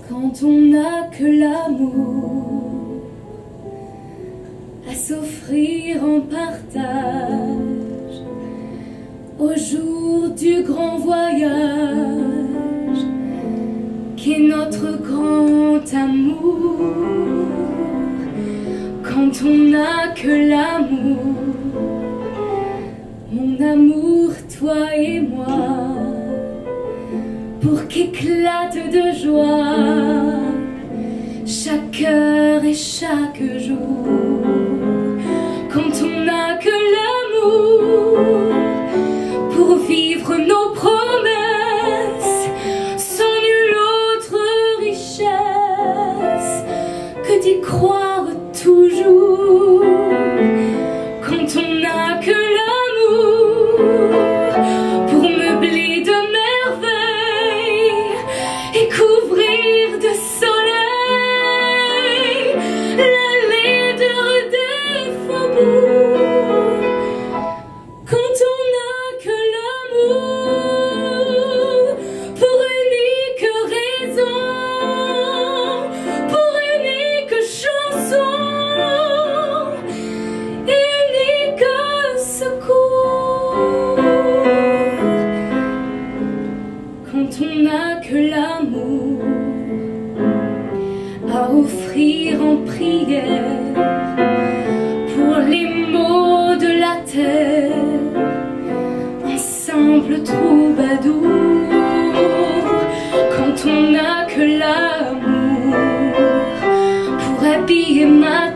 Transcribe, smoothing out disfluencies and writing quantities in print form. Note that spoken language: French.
Quand on n'a que l'amour à s'offrir en partage au jour du grand voyage qu'est notre grand amour. Quand on n'a que l'amour, mon amour, toi et moi, pour qu'éclate de joie chaque heure et chaque jour. Quand on n'a que l'amour pour vivre nos promesses sans nulle autre richesse que d'y croire toujours. Quand on n'a que l'amour pour meubler de merveilles et couvrir de soleil la laideur des faubourgs. Quand on n'a que l'amour pour unique raison, pour unique chanson et unique secours. Quand on n'a que l'amour à offrir en prière pour les maux de la terre, un simple troubadour. Quand on n'a que l'amour pour habiller ma